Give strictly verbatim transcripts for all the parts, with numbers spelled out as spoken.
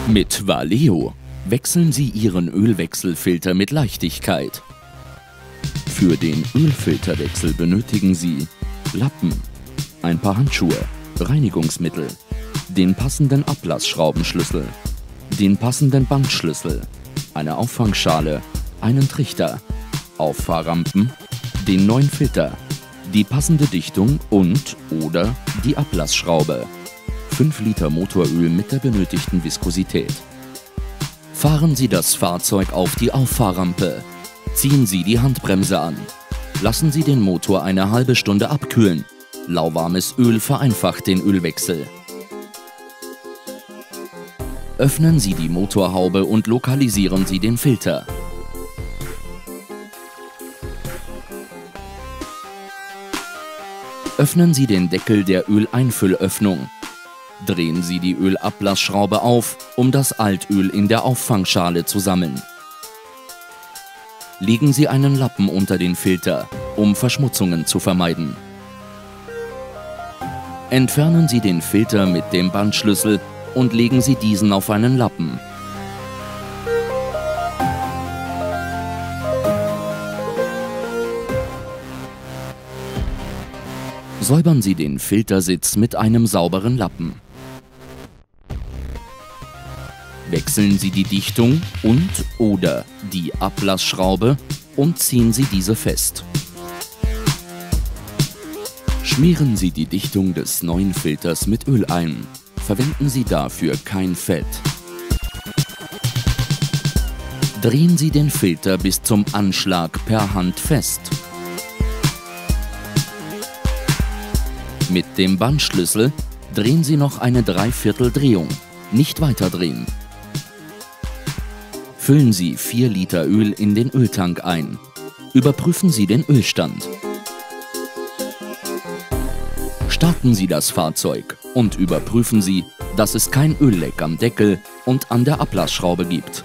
Mit Valeo wechseln Sie Ihren Ölwechselfilter mit Leichtigkeit. Für den Ölfilterwechsel benötigen Sie Lappen, ein paar Handschuhe, Reinigungsmittel, den passenden Ablassschraubenschlüssel, den passenden Bandschlüssel, eine Auffangschale, einen Trichter, Auffahrrampen, den neuen Filter, die passende Dichtung und oder die Ablassschraube, fünf Liter Motoröl mit der benötigten Viskosität. Fahren Sie das Fahrzeug auf die Auffahrrampe. Ziehen Sie die Handbremse an. Lassen Sie den Motor eine halbe Stunde abkühlen. Lauwarmes Öl vereinfacht den Ölwechsel. Öffnen Sie die Motorhaube und lokalisieren Sie den Filter. Öffnen Sie den Deckel der Öleinfüllöffnung. Drehen Sie die Ölablassschraube auf, um das Altöl in der Auffangschale zu sammeln. Legen Sie einen Lappen unter den Filter, um Verschmutzungen zu vermeiden. Entfernen Sie den Filter mit dem Bandschlüssel und legen Sie diesen auf einen Lappen. Säubern Sie den Filtersitz mit einem sauberen Lappen. Wechseln Sie die Dichtung und oder die Ablassschraube und ziehen Sie diese fest. Schmieren Sie die Dichtung des neuen Filters mit Öl ein. Verwenden Sie dafür kein Fett. Drehen Sie den Filter bis zum Anschlag per Hand fest. Mit dem Bandschlüssel drehen Sie noch eine Dreivierteldrehung, nicht weiter drehen. Füllen Sie vier Liter Öl in den Öltank ein. Überprüfen Sie den Ölstand. Starten Sie das Fahrzeug und überprüfen Sie, dass es kein Ölleck am Deckel und an der Ablassschraube gibt.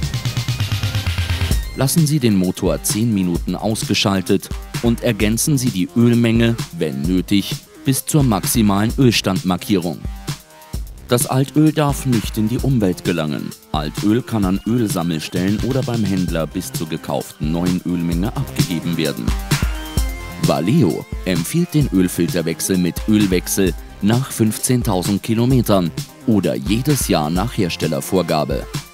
Lassen Sie den Motor zehn Minuten ausgeschaltet und ergänzen Sie die Ölmenge, wenn nötig, bis zur maximalen Ölstandmarkierung. Das Altöl darf nicht in die Umwelt gelangen. Altöl kann an Ölsammelstellen oder beim Händler bis zur gekauften neuen Ölmenge abgegeben werden. Valeo empfiehlt den Ölfilterwechsel mit Ölwechsel nach fünfzehntausend Kilometern oder jedes Jahr nach Herstellervorgabe.